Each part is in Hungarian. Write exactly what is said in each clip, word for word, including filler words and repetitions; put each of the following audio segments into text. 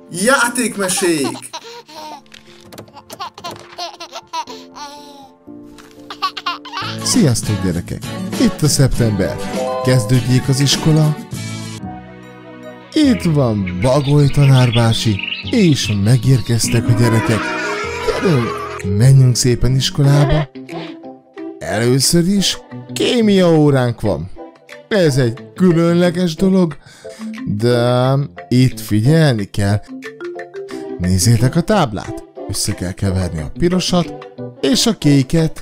Játékmesék! Sziasztok gyerekek! Itt a szeptember. Kezdődjék az iskola. Itt van Bagoly tanárbácsi, és megérkeztek a gyerekek. Gyerünk, menjünk szépen iskolába. Először is kémia óránk van. Ez egy különleges dolog, de itt figyelni kell. Nézzétek a táblát. Össze kell keverni a pirosat és a kéket.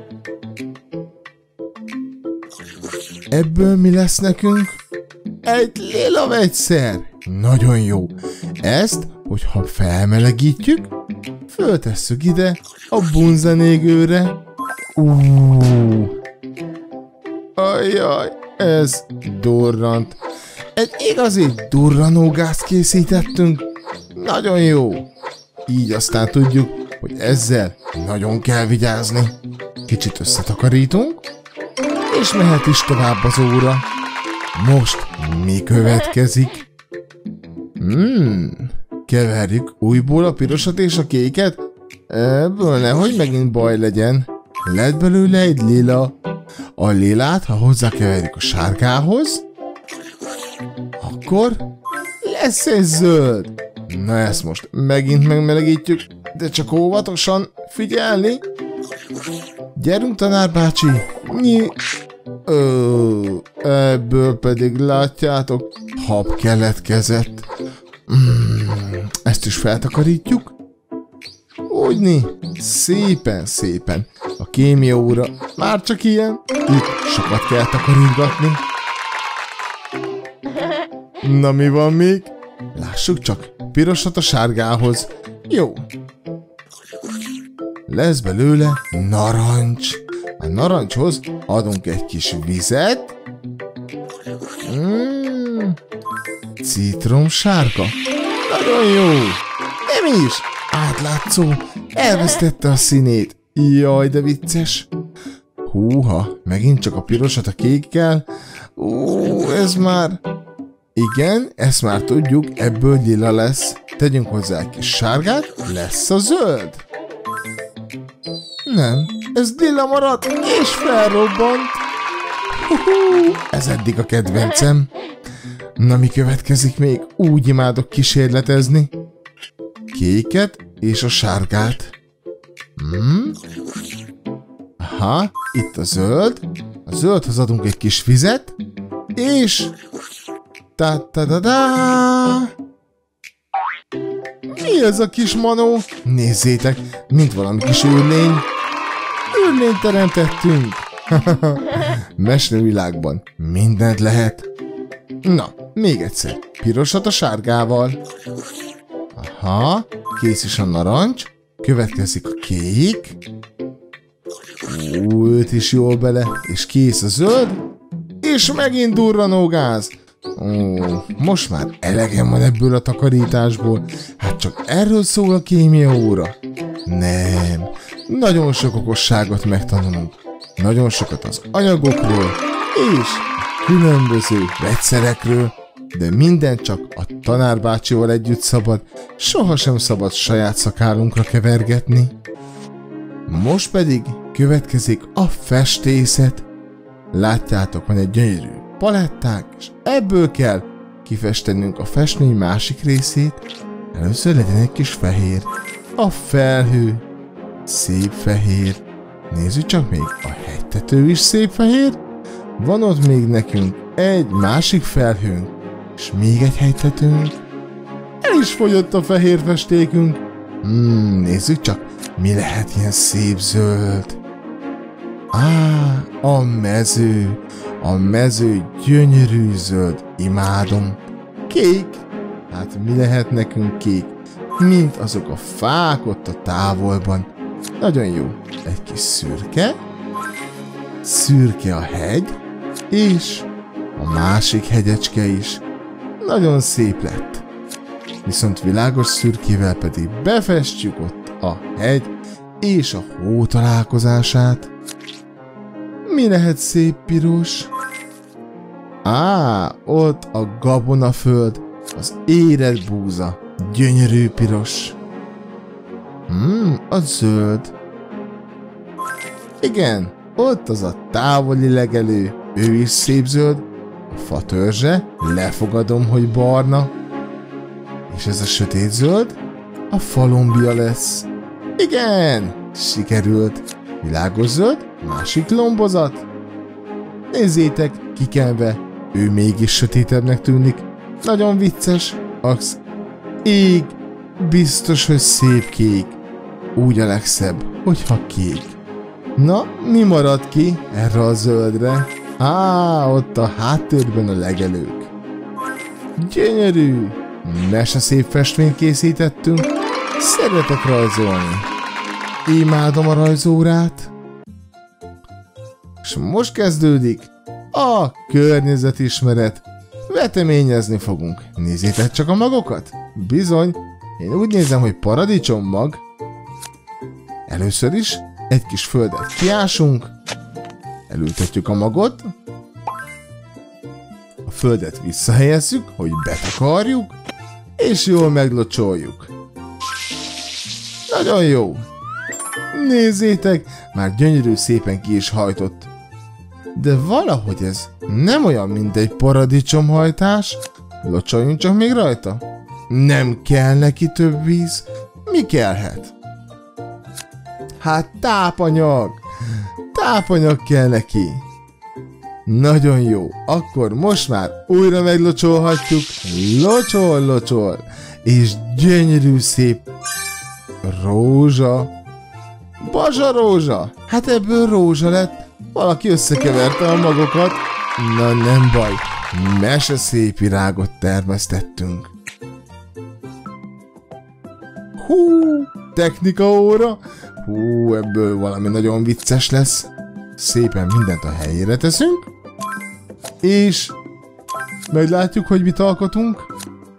Ebből mi lesz nekünk? Egy lila vegyszer. Nagyon jó. Ezt, hogyha felmelegítjük, föltesszük ide a bunzenégőre. Uuuuh. Ajjaj, ez durrant. Egy igazi durranógázt készítettünk. Nagyon jó. Így aztán tudjuk, hogy ezzel nagyon kell vigyázni. Kicsit összetakarítunk, és mehet is tovább az óra. Most mi következik? Hmm, keverjük újból a pirosat és a kéket. Ebből nehogy megint baj legyen. Lett belőle egy lila. A lilát, ha hozzákeverjük a sárgához, akkor lesz egy zöld. Na ezt most megint megmelegítjük, de csak óvatosan figyelni. Gyerünk, tanárbácsi. Nyi. Ö, ebből pedig látjátok, hab keletkezett. Mm, ezt is feltakarítjuk. Úgyni, szépen, szépen. A kémia óra már csak ilyen. Itt sokat kell takarítgatni. Na mi van még? Lássuk csak, pirosat a sárgához. Jó. Lesz belőle narancs. A narancshoz adunk egy kis vizet. Mm, citromsárga. Nagyon jó. Nem is. Átlátszó. Elvesztette a színét. Jaj, de vicces. Húha, megint csak a pirosat a kékkel. Ú, ez már... Igen, ezt már tudjuk, ebből lila lesz. Tegyünk hozzá egy kis sárgát, lesz a zöld. Nem, ez lila maradt, és felrobbant. Hú, ez eddig a kedvencem. Na mi következik még? Úgy imádok kísérletezni. Kéket és a sárgát. Hmm? Aha, itt a zöld. A zöldhez adunk egy kis vizet, és... Ta-ta-da-da! Mi ez a kis manó? Nézzétek, mint valami kis űrlény. Űrlényt teremtettünk. Mesélővilágban mindent lehet. Na, még egyszer. Pirosat a sárgával. Aha, kész is a narancs. Következik a kék. Ó, őt is jól bele. És kész a zöld. És megint durranógáz. Ó, most már elegem van ebből a takarításból. Hát csak erről szól a kémia óra. Nem. Nagyon sok okosságot megtanulunk. Nagyon sokat az anyagokról, és különböző vegyszerekről, de minden csak a tanárbácsival együtt szabad, sohasem szabad saját szakálunkra kevergetni. Most pedig következik a festészet. Látjátok, van egy gyönyörű palettánk, és ebből kell kifestenünk a festmény másik részét. Először legyen egy kis fehér. A felhő. Szép fehér. Nézzük csak még, a hegytető is szép fehér. Van ott még nekünk egy másik felhőnk, és még egy hegytetőnk. El is fogyott a fehér festékünk. Hmm, nézzük csak, mi lehet ilyen szép zöld. Á, a mező. A mező gyönyörű zöld. Imádom. Kék. Hát mi lehet nekünk kék? Mint azok a fák ott a távolban. Nagyon jó. Egy kis szürke. Szürke a hegy. És a másik hegyecske is. Nagyon szép lett. Viszont világos szürkével pedig befestjük ott a hegy és a hó találkozását. Mi lehet szép piros? Á, ott a gabonaföld, az érett búza. Gyönyörű piros. Hmm, a zöld. Igen, ott az a távoli legelő. Ő is szép zöld. A fa törzse, lefogadom, hogy barna. És ez a sötét zöld, a falombia lesz. Igen, sikerült. Világos zöld, másik lombozat. Nézzétek, kikenve, ő mégis sötétebbnek tűnik. Nagyon vicces. Az ég, biztos, hogy szép kék. Úgy a legszebb, hogyha kék. Na, mi marad ki erre a zöldre? Á, ott a háttérben a legelők. Gyönyörű! Meseszép festményt készítettünk. Szeretek rajzolni. Imádom a rajzórát. És most kezdődik a környezetismeret. Veteményezni fogunk. Nézzétek csak a magokat. Bizony, én úgy nézem, hogy paradicsommag. Először is egy kis földet kiásunk. Elültetjük a magot. A földet visszahelyezzük, hogy betakarjuk, és jól meglocsoljuk. Nagyon jó. Nézzétek, már gyönyörű szépen ki is hajtott. De valahogy ez nem olyan, mint egy paradicsomhajtás. Locsoljunk csak még rajta. Nem kell neki több víz. Mi kellhet? Hát tápanyag. Tápanyag kell neki. Nagyon jó. Akkor most már újra meglocsolhatjuk. Locsol, locsol. És gyönyörű szép rózsa. Bazsa rózsa. Hát ebből rózsa lett. Valaki összekeverte a magokat. Na nem baj. Meseszép virágot termesztettünk. Hú, technika óra. Hú, ebből valami nagyon vicces lesz. Szépen mindent a helyére teszünk. És meglátjuk, hogy mit alkotunk.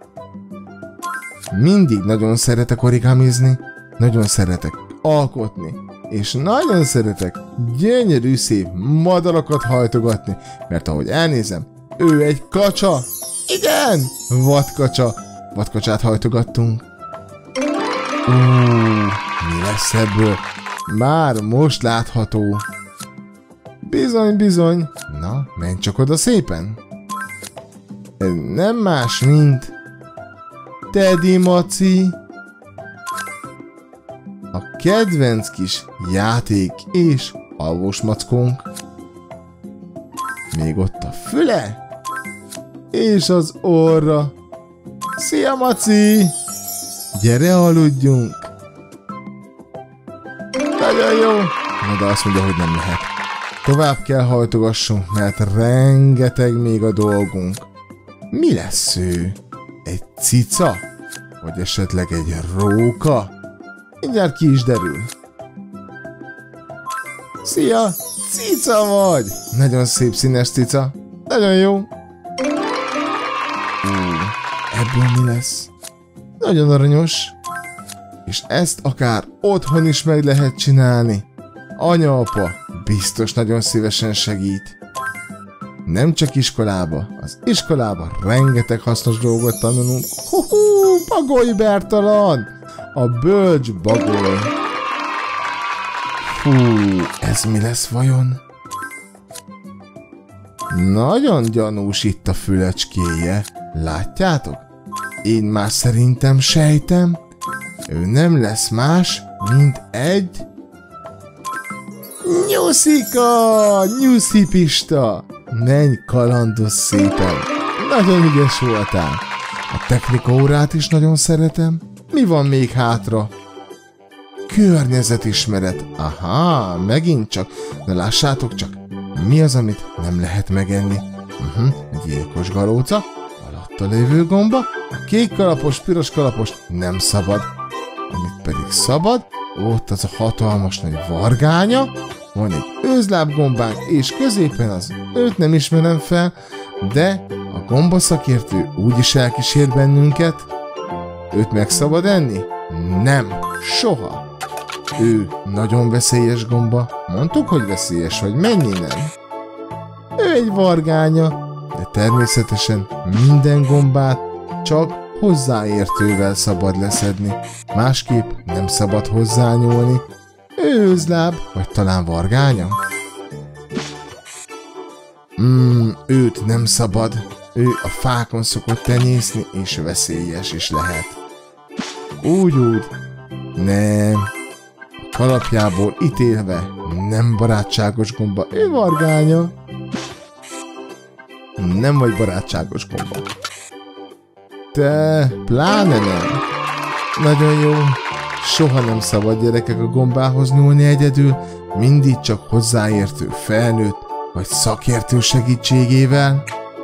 Mindig nagyon szeretek origamizni. Nagyon szeretek alkotni. És nagyon szeretek gyönyörű szép madarakat hajtogatni. Mert ahogy elnézem, ő egy kacsa. Igen! Vadkacsa. Vadkacsát hajtogattunk. Ú, mi lesz ebből? Már most látható. Bizony, bizony. Na, menj csak oda szépen. Ez nem más, mint Teddy Maci. A kedvenc kis játék és alvós mackónk. Még ott a füle. És az orra. Szia, Maci! Gyere, aludjunk! Nagyon jó! Na de azt mondja, hogy nem lehet. Tovább kell hajtogassunk, mert rengeteg még a dolgunk. Mi lesz ő? Egy cica? Vagy esetleg egy róka? Mindjárt ki is derül. Szia! Cica vagy! Nagyon szép színes cica. Nagyon jó. Ú, ebből mi lesz? Nagyon aranyos. És ezt akár otthon is meg lehet csinálni. Anya-apa biztos nagyon szívesen segít. Nem csak iskolába, az iskolába rengeteg hasznos dolgot tanulunk. Hú-hú, Bagoly Bertalan! A bölcs bagoly. Hú, ez mi lesz vajon? Nagyon gyanús itt a fülecskéje. Látjátok? Én már szerintem sejtem, ő nem lesz más, mint egy... Nyuszika! Nyuszipista! Menj, kalandoz szépen! Nagyon ügyes voltál! A technika órát is nagyon szeretem. Mi van még hátra? Környezetismeret. Aha, megint csak. Na lássátok csak, mi az, amit nem lehet megenni? Uh-huh, gyilkos galóca, alatta lévő gomba, a kék kalapos, piros kalapos nem szabad. Amit pedig szabad, ott az a hatalmas nagy vargánya, van egy őzlábgombánk, és középen az, őt nem ismerem fel, de a gombaszakértő úgyis elkísér bennünket. Őt meg szabad enni? Nem, soha. Ő nagyon veszélyes gomba. Mondtuk, hogy veszélyes, vagy mennyi nem? Ő egy vargánya, de természetesen minden gombát csak hozzáértővel szabad leszedni, másképp nem szabad hozzányúlni. Őzláb, vagy talán vargánya? Hmm, őt nem szabad. Ő a fákon szokott tenyészni, és veszélyes is lehet. Úgy, úgy. Nem. A kalapjából ítélve nem barátságos gomba. Ő vargánya. Nem vagy barátságos gomba. Te, pláne nem. Nagyon jó. Soha nem szabad, gyerekek, a gombához nyúlni egyedül, mindig csak hozzáértő felnőtt vagy szakértő segítségével.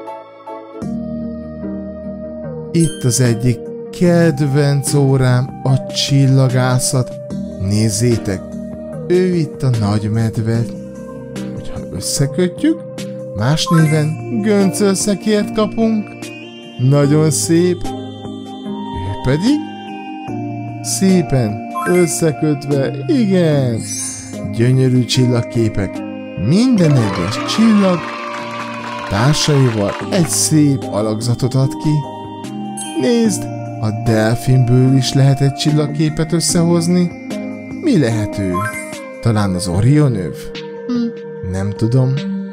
Itt az egyik kedvenc órám, a csillagászat. Nézzétek, ő itt a nagy medve. Hogyha összekötjük, más néven göncölszekért kapunk. Nagyon szép. Ő pedig szépen összekötve, igen. Gyönyörű csillagképek. Minden egyes csillag társaival egy szép alakzatot ad ki. Nézd, a delfinből is lehet egy csillagképet összehozni. Mi lehet ő? Talán az Orion öv? Hm, nem tudom.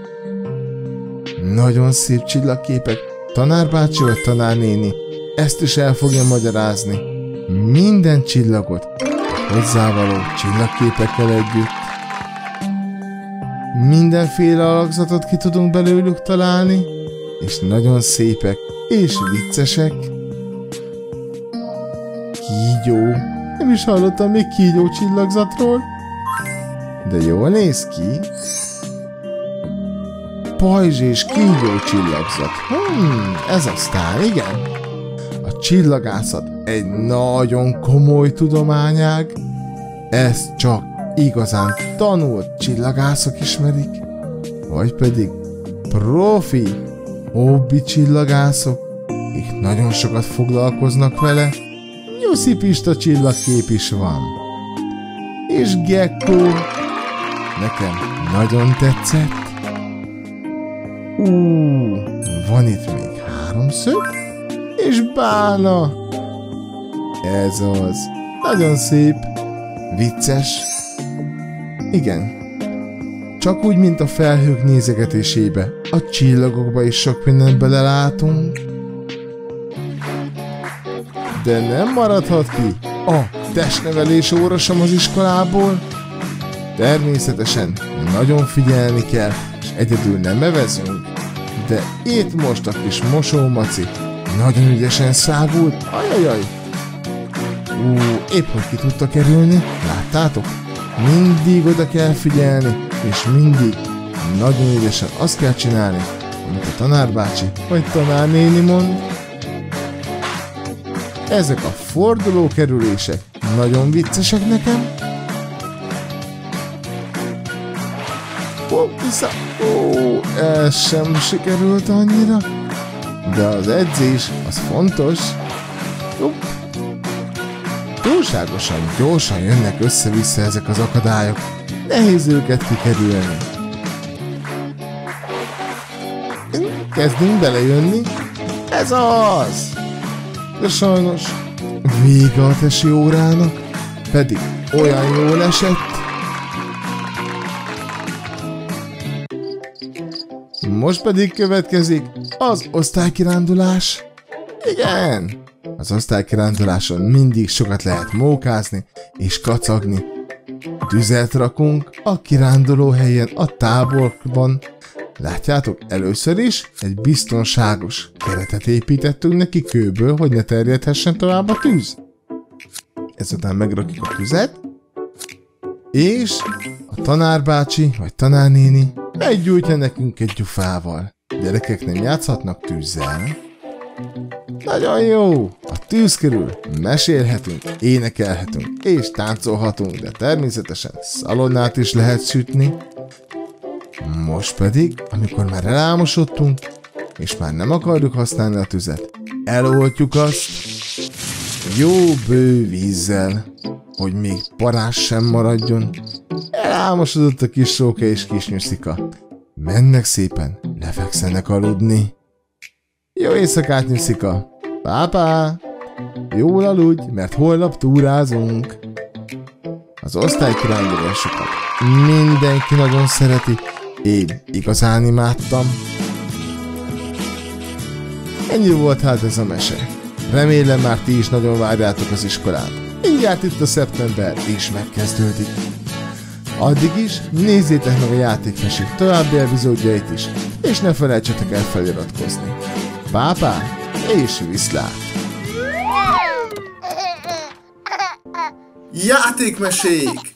Nagyon szép csillagképek. Tanárbácsi vagy tanárnéni ezt is el fogja magyarázni. Minden csillagot hozzávaló csillagképekkel együtt. Mindenféle alakzatot ki tudunk belőlük találni, és nagyon szépek és viccesek. Kígyó. Nem is hallottam még kígyó csillagzatról. De jól néz ki. Pajzs és kígyó csillagzat. Hmm, ez aztán, igen. A csillagászat egy nagyon komoly tudományág. Ezt csak igazán tanult csillagászok ismerik. Vagy pedig profi, hobbi csillagászok, akik nagyon sokat foglalkoznak vele. Nyuszi Pista csillagkép is van. És Gekko. Nekem nagyon tetszett. Ú, van itt még háromszög, és bálna. Ez az. Nagyon szép. Vicces. Igen. Csak úgy, mint a felhők nézegetésébe, a csillagokba is sok mindent belelátunk. De nem maradhat ki a testnevelés óra sem az iskolából. Természetesen nagyon figyelni kell, és egyedül nem evezünk. De itt most a kis mosómaci nagyon ügyesen szágult. Ajajaj! Ú, épp hogy ki tudta kerülni, láttátok? Mindig oda kell figyelni, és mindig nagyon ügyesen azt kell csinálni, amit a tanárbácsi vagy tanárnéni mond. Ezek a fordulókerülések nagyon viccesek nekem. Ó, vissza! Ó, ez sem sikerült annyira. De az edzés, az fontos. Upp. Túlságosan gyorsan jönnek össze-vissza ezek az akadályok. Nehéz őket kikerülni. Kezdünk belejönni. Ez az! De sajnos vége a tesi órának, pedig olyan jól esett. Most pedig következik az osztálykirándulás. Igen! Az osztálykiránduláson mindig sokat lehet mókázni és kacagni. Tüzet rakunk a kiránduló helyen, a táborban. Látjátok, először is egy biztonságos keretet építettünk neki kőből, hogy ne terjedhessen tovább a tűz. Ezután megrakjuk a tüzet, és a tanárbácsi vagy tanárnéni meggyújtja nekünk egy gyufával. Gyerekek nem játszhatnak tűzzel. Nagyon jó! A tűz körül mesélhetünk, énekelhetünk és táncolhatunk, de természetesen szalonnát is lehet sütni. Most pedig, amikor már elálmosodtunk, és már nem akarjuk használni a tüzet, eloltjuk azt jó bő vízzel, hogy még parás sem maradjon. Elálmosodott a kis róka és kis nyuszika. Mennek szépen, lefekszenek aludni. Jó éjszakát, nyuszika! Pá-pá! Jól aludj, mert holnap túrázunk. Az osztálykirándulásokat mindenki nagyon szereti, én igazán imádtam. Ennyi volt hát ez a mese. Remélem már ti is nagyon várjátok az iskolát. Mindjárt itt a szeptember is megkezdődik. Addig is nézzétek meg a játékmesék további epizódjait is, és ne felejtsetek el feliratkozni. Pápá, és viszlát! Játékmesék!